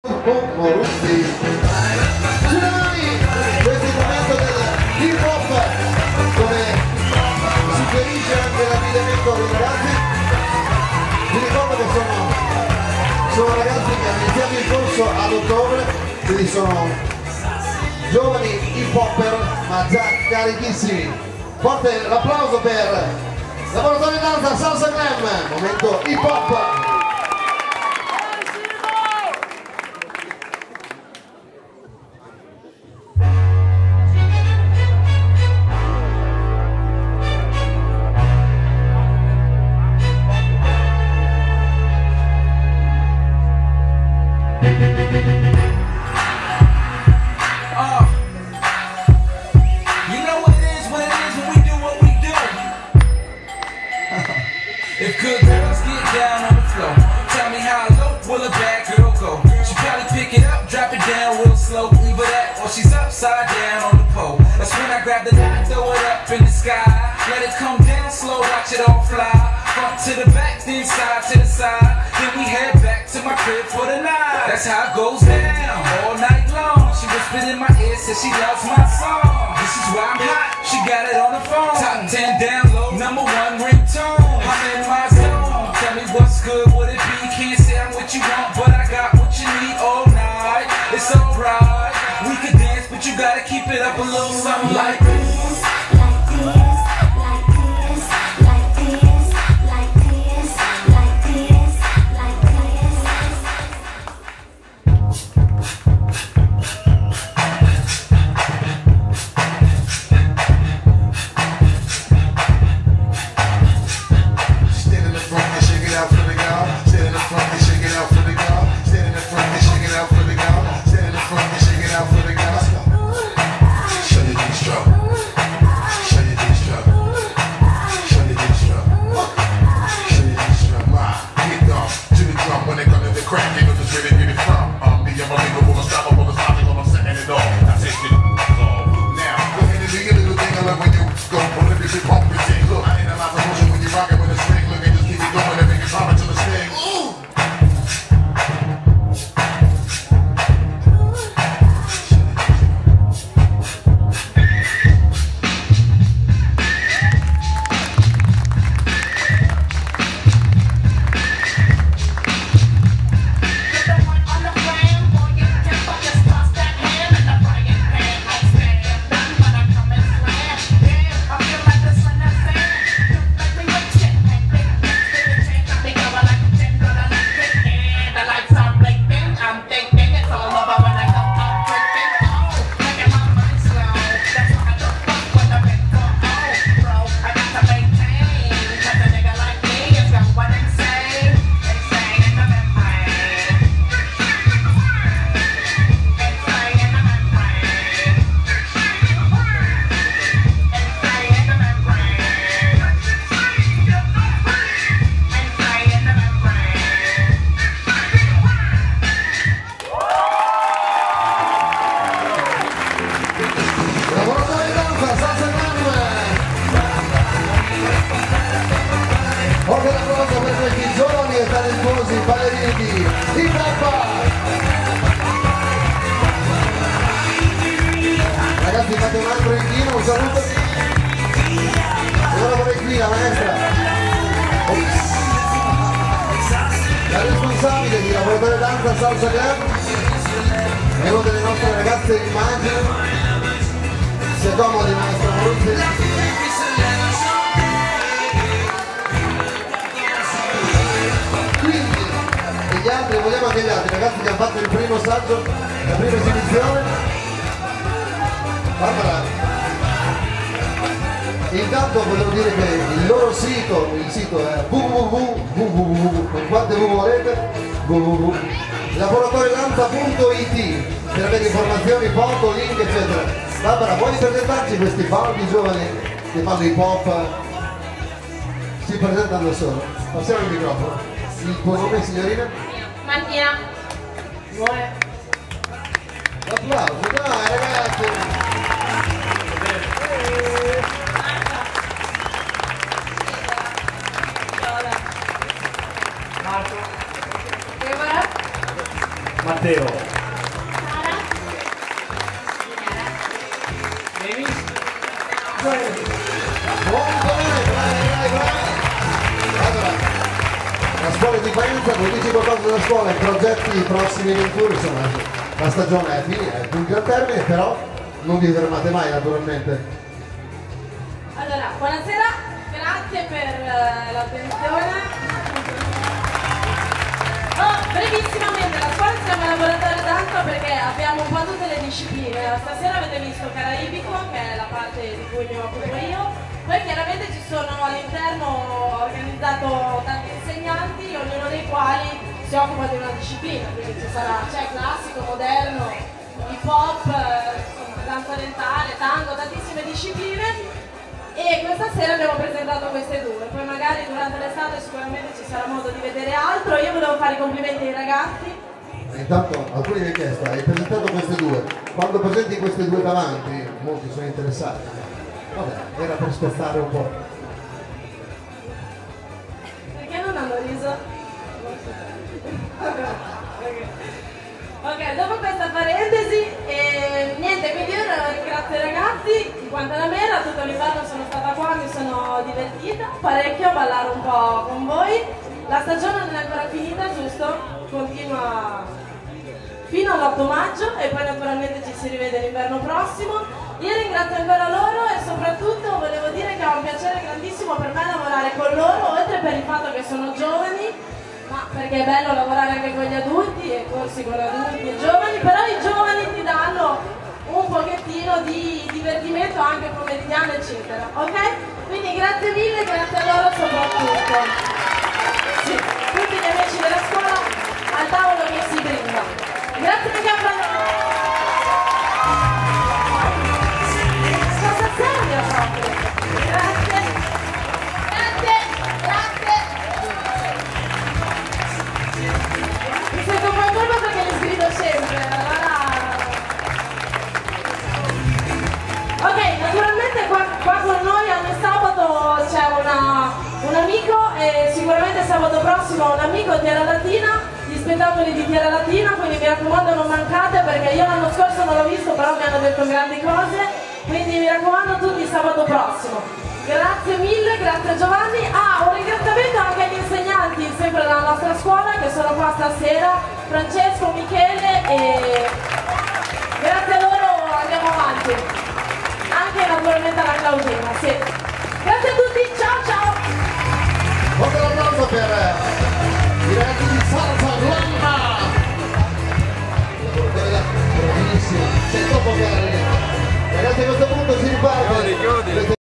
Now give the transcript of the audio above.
Moruzzi. Tsunami, questo è il momento del hip hop, come suggerisce anche l'abbigliamento dei ragazzi. Vi ricordo che sono ragazzi che hanno iniziato il corso ad ottobre, quindi sono giovani hip hopper ma già carichissimi. Forte l'applauso per Laboratorio Danza Salsa Glam, momento hip hop. If good girls get down on the floor, tell me how low will a bad girl go? She probably pick it up, drop it down real slow, either that or she's upside down on the pole. That's when I grab the knot, throw it up in the sky, let it come down slow, watch it all fly. Front to the back, then side to the side, then we head back to my crib for the night. That's how it goes down, all night long. She whispered in my ear, said she loves my song. This is why I'm hot, she got it on the phone. Top 10 down low, #1 ringtone. I'm in my zone, tell me what's good, would it be? Can't say I'm what you want, but I got what you need all night. It's alright, we could dance, but you gotta keep it up a little something like this. Ragazzi, fate un altro inchino, un saluto. E ora vorrei qui la maestra, la responsabile di Laboratorio Danza Salsa Glam, è una delle nostre ragazze in immagine. Si accomodi, maestra Moruzzi. Quindi, e gli altri, vogliamo anche gli altri ragazzi che hanno fatto il primo saggio, la prima esibizione. Barbara, intanto volevo dire che il loro sito, il sito è www, con quante v volete, www.laboratoriodanza.it per avere informazioni, foto, link eccetera. Barbara, vuoi presentarci questi baldi giovani che fanno hip hop? Si presentano da solo. Passiamo il microfono. Il tuo nome, signorina? Martina. Buone. L'applauso, dai ragazzi! Marco. Deborah. Matteo. parole di Faenza, non dici qualcosa della scuola, i progetti prossimi avventure, insomma, la stagione è finita, è più in termine, però non vi fermate mai naturalmente. Allora, buonasera, grazie per l'attenzione. Brevissimamente, la scuola stiamo lavorando tanto perché abbiamo un po' tutte le discipline. Stasera avete visto Caraibico, che è la parte di cui mi occupo io. Poi chiaramente ci sono all'interno organizzato tanti insegnanti, ognuno dei quali si occupa di una disciplina, quindi c'è classico, moderno, hip hop, insomma, danza orientale, tango, tantissime discipline. E questa sera abbiamo presentato queste due, poi magari durante l'estate sicuramente ci sarà modo di vedere altro. Io volevo fare i complimenti ai ragazzi. Intanto alcuni mi hanno chiesto, hai presentato queste due, quando presenti queste due davanti, molti sono interessati. Vabbè, era per spezzare un po'. Perché non hanno riso? Ok, dopo questa parentesi, niente, quindi io ringrazio i ragazzi, in quanto alla mera, tutto l'inverno sono stata qua, mi sono divertita parecchio a ballare un po' con voi. La stagione non è ancora finita, giusto? Continua fino all'8 maggio e poi naturalmente ci si rivede l'inverno prossimo. Io ringrazio ancora loro e soprattutto volevo dire che è un piacere grandissimo per me lavorare con loro, oltre per il fatto che sono giovani, ma perché è bello lavorare anche con gli adulti e corsi con adulti e giovani, però i giovani ti danno un pochettino di divertimento anche pomeridiano eccetera, ok? Quindi grazie mille, grazie a loro soprattutto. Sì, tutti gli amici della scuola al tavolo che si brinda. Grazie anche a loro. Cosa seria proprio? Grazie. Mi sento un po' in colpa perché li sgrido sempre, Ok, naturalmente qua con noi ogni sabato c'è un amico e sicuramente sabato prossimo un amico Tierra Latina, gli spettacoli di Tierra Latina, quindi mi raccomando non mancate perché io l'anno scorso non l'ho visto però mi hanno detto grandi cose, quindi mi raccomando tutti sabato prossimo. Grazie mille, grazie Giovanni. Un ringraziamento anche agli insegnanti sempre della nostra scuola che sono qua stasera, Francesco, Michele, e grazie a loro andiamo avanti. Anche naturalmente alla Claudina, sì. Grazie a tutti, ciao ciao! Un applauso per i ragazzi di Salsa Lama! Bravissimo, c'è troppo carica. Ragazzi a questo punto si riparte.